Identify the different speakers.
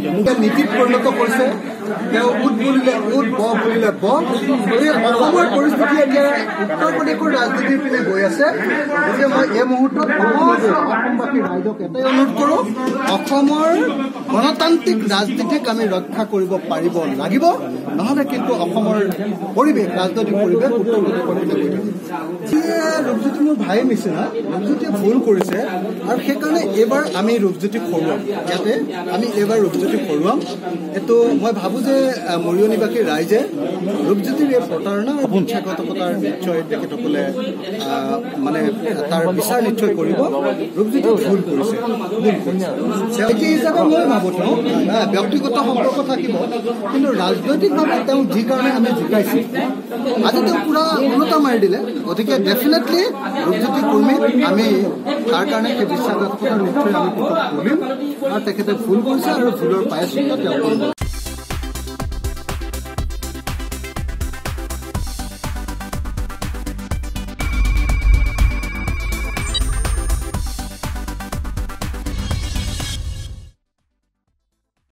Speaker 1: নীতিত পৰিণত কৰিছে উদ বুলিলে উদ ব বুলিলে ব অসমৰ পৰিস্থিতি এতিয়া উত্তৰ প্ৰদেশৰ ৰাজনীতিৰ পিনে গৈ আছে গতিকে মই এই মুহূৰ্তত অসমবাসী ৰাইজক এটাই অনুৰোধ কৰোঁ অসমৰ গণতান্ত্ৰিক ৰাজনীতিক আমি ৰক্ষা কৰিব পাৰিব লাগিব নহ'লে কিন্তু অসমৰ পৰিৱেশ ৰাজনৈতিক পৰিৱেশ উত্তৰ প্ৰদেশৰ পিনে গৈ থাকিব ৰূপজ্যোতি মোৰ ভাইৰ নিচিনা ৰূপজ্যোতিয়ে ভুল কৰিছে আৰু সেইকাৰণে এইবাৰ আমি ৰূপজ্যোতিক হৰুৱাম ইয়াতে আমি এইবাৰ ৰূপজ্যোতিক হৰুৱাম এইটো মই ভাবোঁ যে মৰিয়নিবাসী ৰাইজে ৰূপজ্যোতিৰ এই প্ৰতাৰণা আৰু বিশ্বাসঘাতকতাৰ নিশ্চয় তেখেতসকলে মানে তাৰ বিচাৰ নিশ্চয় কৰিব ৰূপজ্যোতি ভুল কৰিছে সেই হিচাপে মই ভাবোঁ তেওঁ ব্যক্তিগত সম্পৰ্ক থাকিব কিন্তু ৰাজনৈতিকভাৱে তেওঁ যি কাৰণে আমি জিকাইছোঁ আজি তেওঁ পুৰা ওলোটা মাৰি দিলে গতিকে ডেফিনেটলি ৰূপজ্যোতি কৰ্মীক আমি তাৰ কাৰণে সেই বিশ্বাসঘাতকতা নিশ্চয় আমি কৰিম আৰু তেখেতে ভুল কৰিছে আৰু ভুলৰ প্ৰায়শ্চিত্ত তেওঁ কৰিব